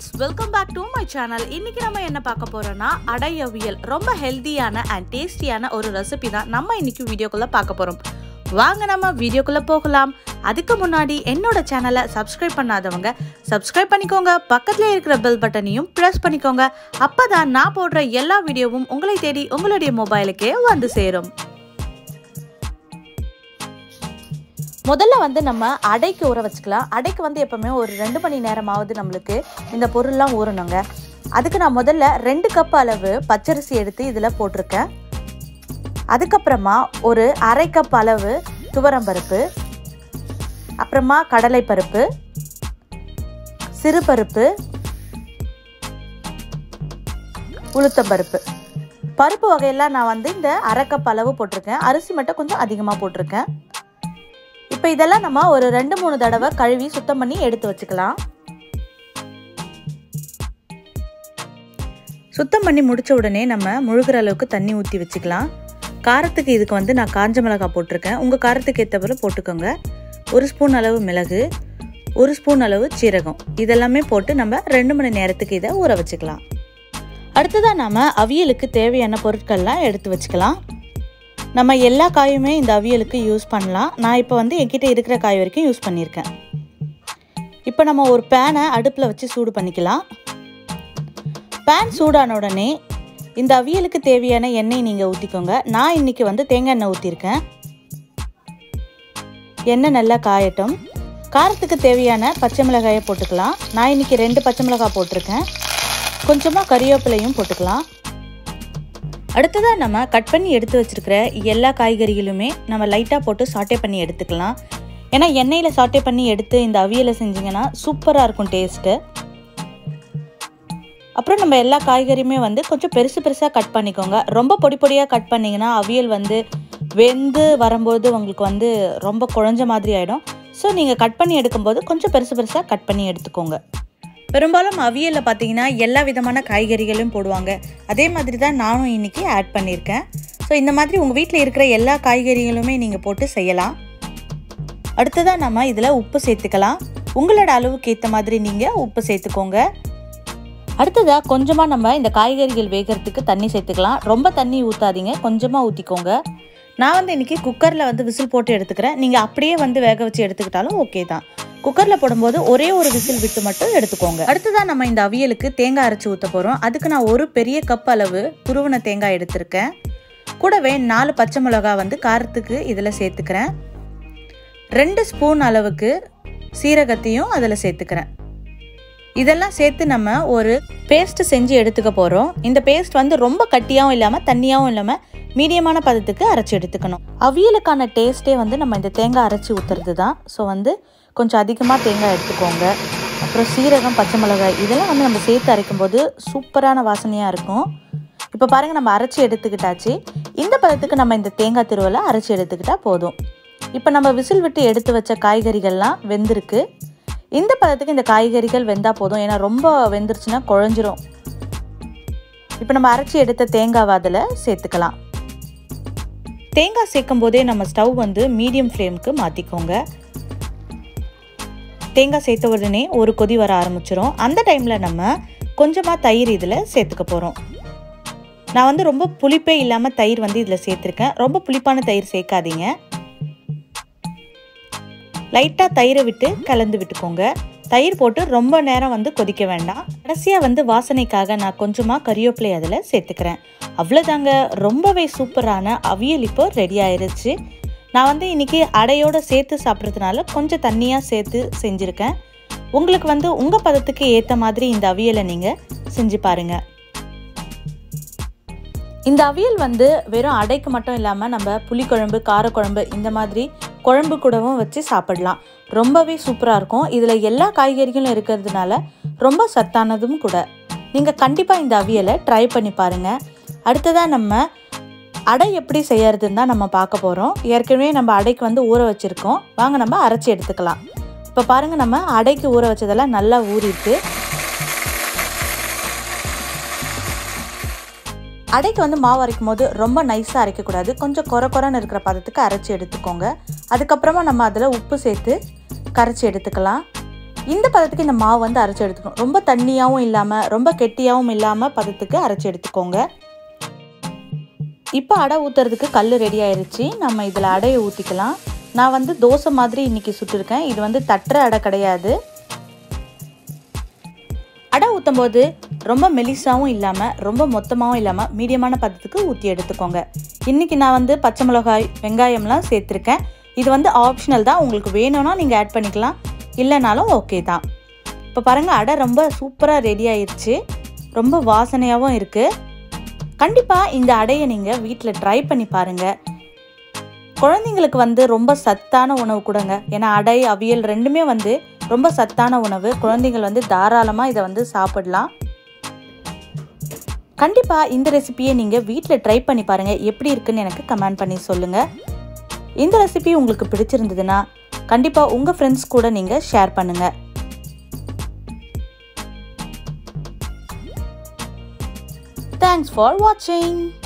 friends, welcome back to my channel. இன்னைக்கு நம்ம என்ன பார்க்க போறோம்னா அடை அவியல். ரொம்ப ஹெல்தியான and டேஸ்டியான ஒரு ரெசிபி தான் நம்ம இன்னைக்கு வீடியோக்குள்ள பார்க்க போறோம். வாங்க நம்ம வீடியோக்குள்ள போகலாம். அதுக்கு முன்னாடி என்னோட சேனலை சப்ஸ்கிரைப் பண்ணாதவங்க சப்ஸ்கிரைப் பண்ணிக்கோங்க. பக்கத்துல இருக்கிற பெல் பட்டனையும் பிரஸ் பண்ணிக்கோங்க. அப்பதான் நான் போடுற எல்லா வீடியோவும் உங்களை தேடி உங்களுடைய மொபைலுக்கே வந்து சேரும். முதல்ல வந்து நம்ம அடைக்கு ஊற வச்சுக்கலாம். அடைக்கு வந்து எப்பவுமே ஒரு 2 மணி நேரமாவது நம்மளுக்கு இந்த பொருள்லாம் ஊறணுங்க. அதுக்கு நான் முதல்ல 2 கப் அளவு பச்சரிசி எடுத்து இதில் போட்டிருக்கேன். அதுக்கப்புறமா ஒரு 1/2 கப் அளவு துவரம்பருப்பு, அப்புறமா கடலைப்பருப்பு, சிறுபருப்பு, உளுத்தம்பருப்பு. பருப்பு வகையெல்லாம் நான் வந்து இந்த 1/2 கப் அளவு போட்டிருக்கேன். அரிசி மட்டும் கொஞ்சம் அதிகமாக போட்டிருக்கேன். இப்போ இதெல்லாம் நம்ம ஒரு 2-3 தடவை கழுவி சுத்தம் பண்ணி எடுத்து வச்சுக்கலாம். சுத்தம் பண்ணி முடிச்ச உடனே நம்ம முழுகிற அளவுக்கு தண்ணி ஊற்றி வச்சுக்கலாம். காரத்துக்கு இதுக்கு வந்து நான் காஞ்ச மிளகாய் போட்டிருக்கேன். உங்கள் காரத்துக்கு ஏற்றபோல போட்டுக்கோங்க. 1 ஸ்பூன் அளவு மிளகு, 1 ஸ்பூன் அளவு சீரகம், இதெல்லாமே போட்டு நம்ம 2 மணி நேரத்துக்கு இதை ஊற வச்சுக்கலாம். அடுத்ததாக நம்ம அவியலுக்கு தேவையான பொருட்கள்லாம் எடுத்து வச்சுக்கலாம். நம்ம எல்லா காயுமே இந்த அவியலுக்கு யூஸ் பண்ணலாம். நான் இப்போ வந்து என்கிட்ட இருக்கிற காய் வரைக்கும் யூஸ் பண்ணியிருக்கேன். இப்போ நம்ம ஒரு பேனை அடுப்பில் வச்சு சூடு பண்ணிக்கலாம். பேன் சூடான உடனே இந்த அவியலுக்கு தேவையான எண்ணெய் நீங்கள் ஊற்றிக்கோங்க. நான் இன்றைக்கி வந்து தேங்காய் எண்ணெய் ஊற்றிருக்கேன். எண்ணெய் நல்லா காயட்டும். காரத்துக்கு தேவையான பச்சை மிளகாயை போட்டுக்கலாம். நான் இன்றைக்கி 2 பச்சை மிளகாய் போட்டிருக்கேன். கொஞ்சமாக கறிவேப்பிலையும் போட்டுக்கலாம். அடுத்ததாக நம்ம கட் பண்ணி எடுத்து வச்சுருக்கிற எல்லா காய்கறிகளுமே நம்ம லைட்டாக போட்டு சாட்டே பண்ணி எடுத்துக்கலாம். ஏன்னா எண்ணெயில் சாட்டே பண்ணி எடுத்து இந்த அவியலை செஞ்சிங்கன்னா சூப்பராக இருக்கும் டேஸ்ட்டு. அப்புறம் நம்ம எல்லா காய்கறியுமே வந்து கொஞ்சம் பெருசு பெருசாக கட் பண்ணிக்கோங்க. ரொம்ப பொடி பொடியாக கட் பண்ணிங்கன்னா அவியல் வந்து வெந்து வரும்போது உங்களுக்கு வந்து ரொம்ப குழஞ்ச மாதிரி ஆகிடும். ஸோ நீங்கள் கட் பண்ணி எடுக்கும்போது கொஞ்சம் பெருசு பெருசாக கட் பண்ணி எடுத்துக்கோங்க. பெரும்பாலும் அவியலில் பார்த்தீங்கன்னா எல்லா விதமான காய்கறிகளும் போடுவாங்க. அதே மாதிரி தான் நானும் இன்றைக்கி ஆட் பண்ணியிருக்கேன். ஸோ இந்த மாதிரி உங்கள் வீட்டில் இருக்கிற எல்லா காய்கறிகளுமே நீங்கள் போட்டு செய்யலாம். அடுத்ததாக நம்ம இதில் உப்பு சேர்த்துக்கலாம். உங்களோட அளவுக்கு ஏற்ற மாதிரி நீங்கள் உப்பு சேர்த்துக்கோங்க. அடுத்ததாக கொஞ்சமாக நம்ம இந்த காய்கறிகள் வேகிறதுக்கு தண்ணி சேர்த்துக்கலாம். ரொம்ப தண்ணி ஊற்றாதீங்க, கொஞ்சமாக ஊற்றிக்கோங்க. நான் வந்து இன்றைக்கி குக்கரில் வந்து விசில் போட்டு எடுத்துக்கிறேன். நீங்கள் அப்படியே வந்து வேக வச்சு எடுத்துக்கிட்டாலும் ஓகே தான். குக்கரில் போடும்போது ஒரே ஒரு விசில் விட்டு மட்டும் எடுத்துக்கோங்க. அடுத்ததான் நம்ம இந்த அவியலுக்கு தேங்காய் அரைச்சி ஊற்ற போகிறோம். அதுக்கு நான் ஒரு பெரிய கப் அளவு துருவன தேங்காய் எடுத்திருக்கேன். கூடவே 4 பச்சை மிளகாய் வந்து காரத்துக்கு இதில் சேர்த்துக்கிறேன். 2 ஸ்பூன் அளவுக்கு சீரகத்தையும் அதில் சேர்த்துக்கிறேன். இதெல்லாம் சேர்த்து நம்ம ஒரு பேஸ்ட்டு செஞ்சு எடுத்துக்க போகிறோம். இந்த பேஸ்ட் வந்து ரொம்ப கட்டியாகவும் இல்லாமல் தண்ணியாகவும் இல்லாமல் மீடியமான பதத்துக்கு அரைச்சி எடுத்துக்கணும். அவியலுக்கான டேஸ்ட்டே வந்து நம்ம இந்த தேங்காய் அரைச்சி ஊற்றுறது தான். ஸோ வந்து கொஞ்சம் அதிகமாக தேங்காய் எடுத்துக்கோங்க. அப்புறம் சீரகம், பச்சை மிளகாய் இதெல்லாம் வந்து நம்ம சேர்த்து அரைக்கும்போது சூப்பரான வாசனையாக இருக்கும். இப்போ பாருங்கள், நம்ம அரைச்சி எடுத்துக்கிட்டாச்சு. இந்த பதத்துக்கு நம்ம இந்த தேங்காய் திருவலை அரைச்சி எடுத்துக்கிட்டால் போதும். இப்போ நம்ம விசில் விட்டு எடுத்து வச்ச காய்கறிகள்லாம் வெந்திருக்கு. இந்த பதத்துக்கு இந்த காய்கறிகள் வெந்தால் போதும். ஏன்னா ரொம்ப வெந்துருச்சுன்னா குழஞ்சிரும். இப்போ நம்ம அரைச்சி எடுத்த தேங்காவை அதில் சேர்த்துக்கலாம். தேங்காய் சேர்க்கும் போதே நம்ம ஸ்டவ் வந்து மீடியம் ஃப்ளேமுக்கு மாற்றிக்கோங்க. தேங்காய் சேர்த்த உடனே ஒரு கொதி வர ஆரம்பிச்சிடும். அந்த டைமில் நம்ம கொஞ்சமாக தயிர் இதில் சேர்த்துக்க போகிறோம். நான் வந்து ரொம்ப புளிப்பே இல்லாமல் தயிர் வந்து இதில் சேர்த்துருக்கேன். ரொம்ப புளிப்பான தயிர் சேர்க்காதீங்க. லைட்டாக தயிரை விட்டு கலந்து விட்டுக்கோங்க. தயிர் போட்டு ரொம்ப நேரம் வந்து கொதிக்க வேண்டாம். கடைசியாக வந்து வாசனைக்காக நான் கொஞ்சமாக கறிவேப்பிலை அதில் சேர்த்துக்கிறேன். அவ்வளோதாங்க, ரொம்பவே சூப்பரான அவியல் இப்போ ரெடி ஆயிடுச்சு. நான் வந்து இன்றைக்கி அடையோடு சேர்த்து சாப்பிட்றதுனால கொஞ்சம் தண்ணியாக சேர்த்து செஞ்சுருக்கேன். உங்களுக்கு வந்து உங்கள் பதத்துக்கு ஏற்ற மாதிரி இந்த அவியலை நீங்கள் செஞ்சு பாருங்கள். இந்த அவியல் வந்து வெறும் அடைக்கு மட்டும் இல்லாமல் நம்ம புளிக்குழம்பு, காரக்குழம்பு இந்த மாதிரி குழம்பு கூடவும் வச்சு சாப்பிடலாம். ரொம்பவே சூப்பராக இருக்கும். இதில் எல்லா காய்கறிகளும் இருக்கிறதுனால ரொம்ப சத்தானதும் கூட. நீங்கள் கண்டிப்பாக இந்த அவியலை ட்ரை பண்ணி பாருங்கள். அடுத்ததாக நம்ம அடை எப்படி செய்யறதுன்னு தான் நம்ம பார்க்க போகிறோம். ஏற்கனவே நம்ம அடைக்கு வந்து ஊற வச்சுருக்கோம். வாங்க நம்ம அரைச்சி எடுத்துக்கலாம். இப்போ பாருங்கள், நம்ம அடைக்கு ஊற வச்சதெல்லாம் நல்லா ஊறிட்டு அடைக்கு வந்து மாவு அரைக்கும் போது ரொம்ப நைஸாக அரைக்கக்கூடாது. கொஞ்சம் கொரன்னு இருக்கிற பதத்துக்கு அரைச்சி எடுத்துக்கோங்க. அதுக்கப்புறமா நம்ம அதில் உப்பு சேர்த்து கரைச்சி எடுத்துக்கலாம். இந்த பதத்துக்கு இந்த மாவு வந்து அரைச்சி எடுத்துக்கணும். ரொம்ப தண்ணியாகவும் இல்லாமல் ரொம்ப கெட்டியாகவும் இல்லாமல் பதத்துக்கு அரைச்சி எடுத்துக்கோங்க. இப்போ அடை ஊற்றுறதுக்கு கல் ரெடி ஆயிடுச்சு. நம்ம இதில் அடையை ஊற்றிக்கலாம். நான் வந்து தோசை மாதிரி இன்றைக்கி சுட்டுருக்கேன். இது வந்து தட்டுற அடை கிடையாது. அடை ஊற்றும் போது ரொம்ப மெலிசாவும் இல்லாமல் ரொம்ப மொத்தமாகவும் இல்லாமல் மீடியமான பதத்துக்கு ஊற்றி எடுத்துக்கோங்க. இன்றைக்கி நான் வந்து பச்சை மிளகாய் வெங்காயம்லாம் சேர்த்துருக்கேன். இது வந்து ஆப்ஷனல் தான். உங்களுக்கு வேணும்னா நீங்கள் ஆட் பண்ணிக்கலாம், இல்லைனாலும் ஓகே தான். இப்போ பாருங்கள், அடை ரொம்ப சூப்பராக ரெடி ஆயிடுச்சு. ரொம்ப வாசனையாகவும் இருக்குது. கண்டிப்பாக இந்த அடையை நீங்கள் வீட்டில் ட்ரை பண்ணி பாருங்கள். குழந்தைங்களுக்கு வந்து ரொம்ப சத்தான உணவு கொடுங்க. ஏன்னா அடை அவியல் ரெண்டுமே வந்து ரொம்ப சத்தான உணவு. குழந்தைங்கள் வந்து தாராளமாக இதை வந்து சாப்பிடலாம். கண்டிப்பாக இந்த ரெசிபியை நீங்கள் வீட்டில் ட்ரை பண்ணி பாருங்கள். எப்படி இருக்குன்னு எனக்கு கமெண்ட் பண்ணி சொல்லுங்கள். இந்த ரெசிபி உங்களுக்கு பிடிச்சிருந்ததுன்னா கண்டிப்பாக உங்கள் ஃப்ரெண்ட்ஸ் கூட நீங்கள் ஷேர் பண்ணுங்கள். Thanks for watching.